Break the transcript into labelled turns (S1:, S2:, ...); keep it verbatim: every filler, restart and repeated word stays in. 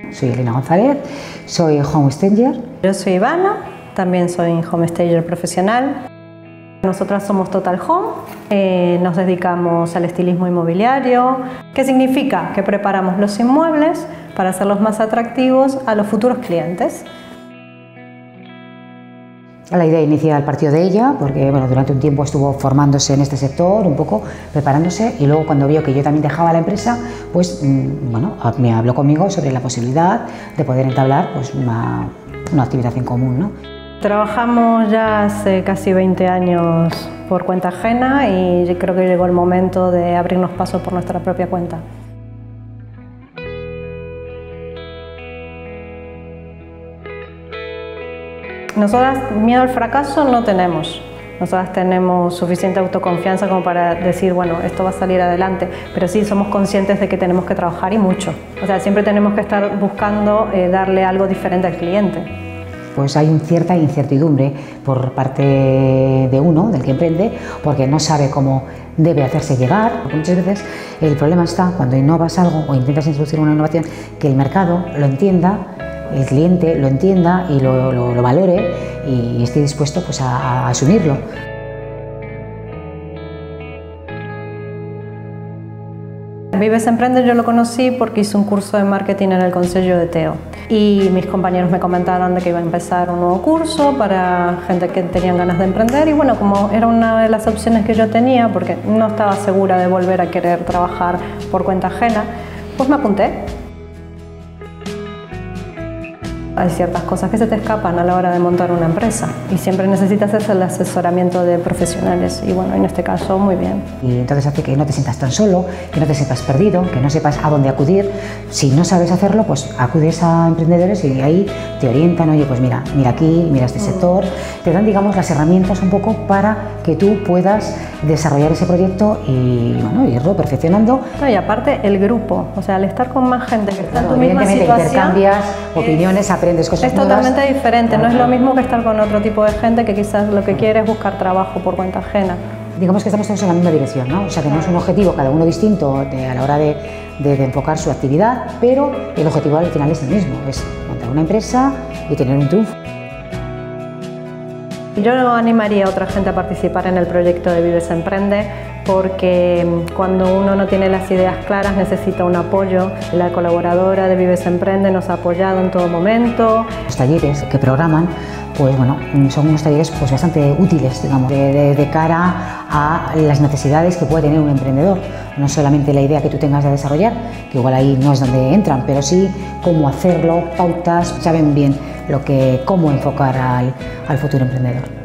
S1: soy Elena González, soy homestager.
S2: Yo soy Ivana, también soy homestager profesional. Nosotras somos Total Home, eh, nos dedicamos al estilismo inmobiliario. ¿Qué significa? Que preparamos los inmuebles para hacerlos más atractivos a los futuros clientes.
S1: La idea inicial partió de ella, porque bueno, durante un tiempo estuvo formándose en este sector, un poco preparándose, y luego cuando vio que yo también dejaba la empresa, pues bueno, me habló conmigo sobre la posibilidad de poder entablar pues, una, una actividad en común, ¿no?
S2: Trabajamos ya hace casi veinte años por cuenta ajena y creo que llegó el momento de abrirnos paso por nuestra propia cuenta. Nosotras miedo al fracaso no tenemos. Nosotras tenemos suficiente autoconfianza como para decir, bueno, esto va a salir adelante, pero sí somos conscientes de que tenemos que trabajar y mucho. O sea, siempre tenemos que estar buscando eh, darle algo diferente al cliente.
S1: Pues hay una cierta incertidumbre por parte de uno, del que emprende, porque no sabe cómo debe hacerse llegar. Porque muchas veces el problema está cuando innovas algo o intentas introducir una innovación, que el mercado lo entienda, el cliente lo entienda y lo, lo, lo valore y esté dispuesto pues, a, a asumirlo.
S2: Vives Emprende yo lo conocí porque hice un curso de marketing en el Consejo de Teo y mis compañeros me comentaron de que iba a empezar un nuevo curso para gente que tenían ganas de emprender y bueno, como era una de las opciones que yo tenía porque no estaba segura de volver a querer trabajar por cuenta ajena, pues me apunté. Hay ciertas cosas que se te escapan a la hora de montar una empresa y siempre necesitas hacer el asesoramiento de profesionales y bueno, en este caso muy bien.
S1: Y entonces hace que no te sientas tan solo, que no te sientas perdido, que no sepas a dónde acudir. Si no sabes hacerlo, pues acudes a emprendedores y ahí te orientan, oye, pues mira, mira aquí, mira este sector. Te dan, digamos, las herramientas un poco para que tú puedas desarrollar ese proyecto y bueno, irlo perfeccionando.
S2: No, y aparte el grupo, o sea, al estar con más gente que está en tu misma
S1: evidentemente
S2: situación,
S1: intercambias opiniones, aprendes cosas
S2: es
S1: nuevas.
S2: totalmente diferente, no es lo mismo que estar con otro tipo de gente que quizás lo que quiere es buscar trabajo por cuenta ajena.
S1: Digamos que estamos todos en la misma dirección, ¿no? O sea, tenemos un objetivo, cada uno distinto de, a la hora de, de, de enfocar su actividad, pero el objetivo al final es el mismo, es montar una empresa y tener un triunfo.
S2: Yo animaría a otra gente a participar en el proyecto de Vives Emprende porque cuando uno no tiene las ideas claras necesita un apoyo. La colaboradora de Vives Emprende nos ha apoyado en todo momento.
S1: Los talleres que programan pues bueno, son unos talleres pues bastante útiles, digamos, de, de, de cara a las necesidades que puede tener un emprendedor. No solamente la idea que tú tengas de desarrollar, que igual ahí no es donde entran, pero sí cómo hacerlo, pautas, saben bien lo que, cómo enfocar al, al futuro emprendedor.